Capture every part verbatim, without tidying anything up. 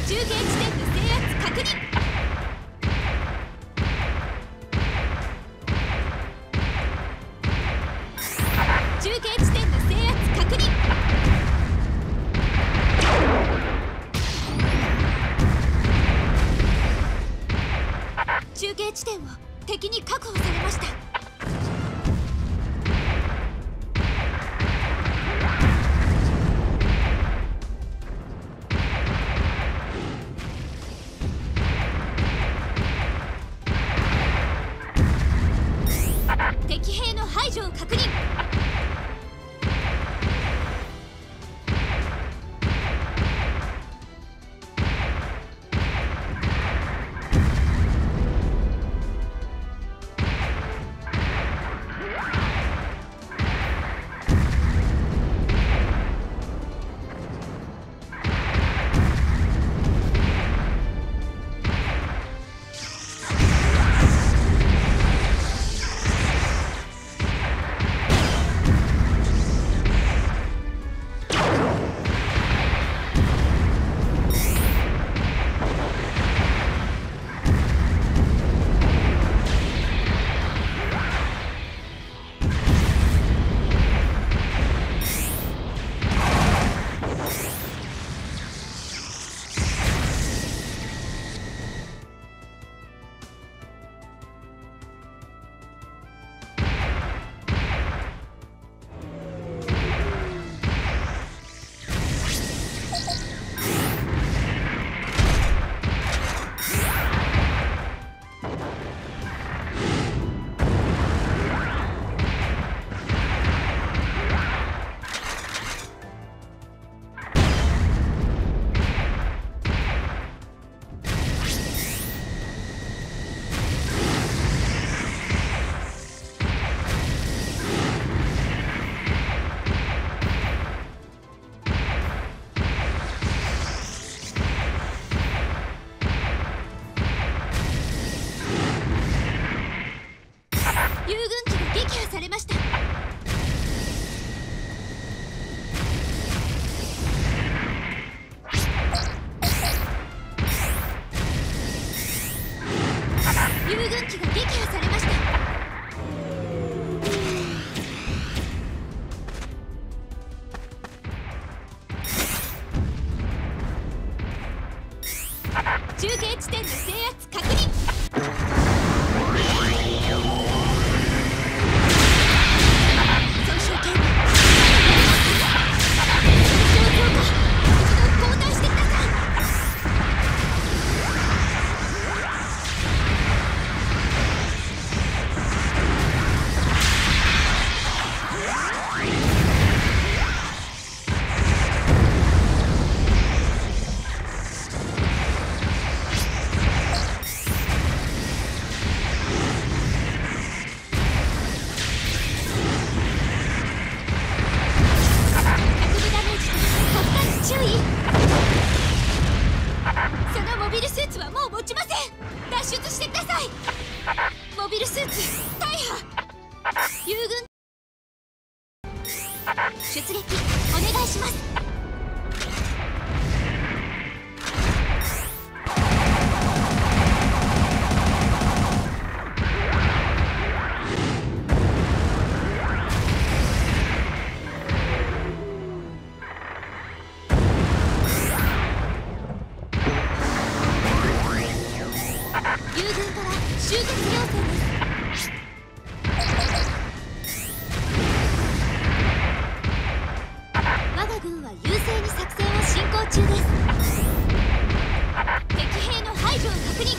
中継地点の制圧確認。中継地点の制圧確認。中継地点を敵に確保されました。敵兵の排除を確認。友軍機が撃破されました。友軍機が撃破されました。中継地点の制圧確認。そのモビルスーツはもう持ちません。脱出してください。モビルスーツ大破。友軍出撃お願いします。友軍から集結要請です。我が軍は優勢に作戦を進行中です。敵兵の排除を確認。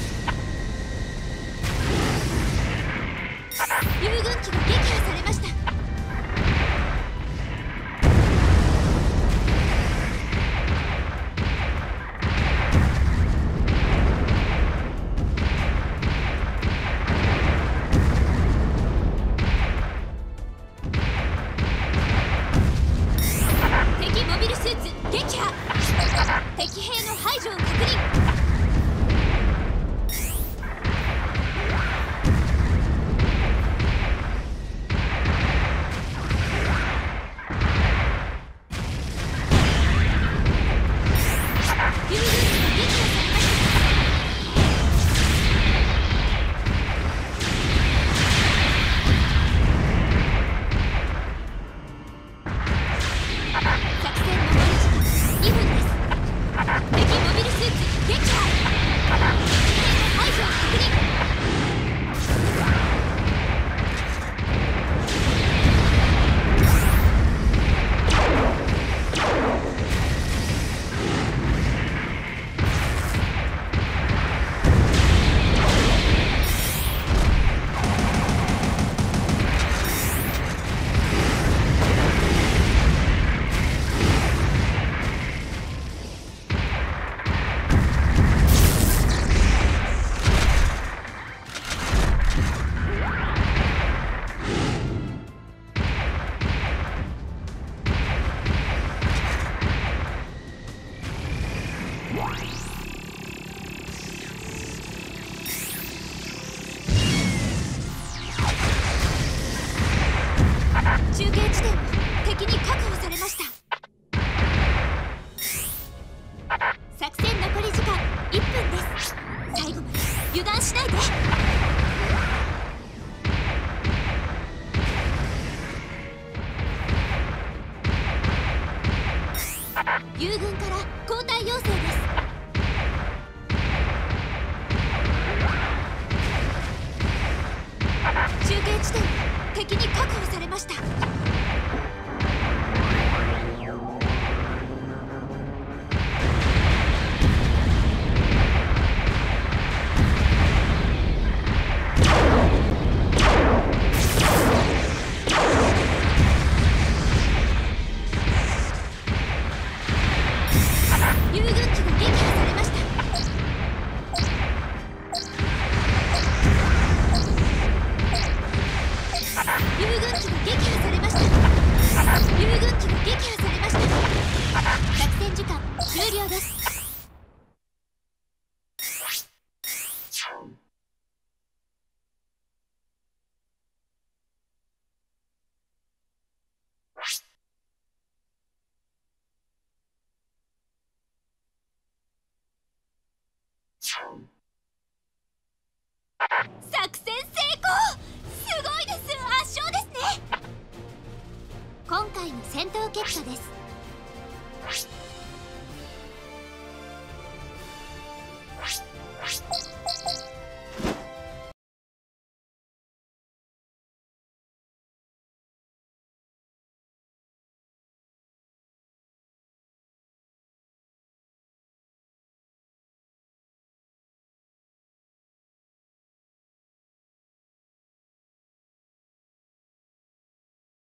友軍機が撃破されました。モビルスーツ撃破。敵兵の排除を確認。友軍機が撃破撃破。排除確認。中継地点は敵に確保されました。作戦残り時間いっぷんです。最後まで油断しないで。友軍から交代要請です。中継地点は敵に確保されました。友軍機が撃破されました。友軍機が撃破されました。友軍機が撃破されました。作戦時間終了です。作戦成功！すごいです。圧勝ですね。今回の戦闘結果です。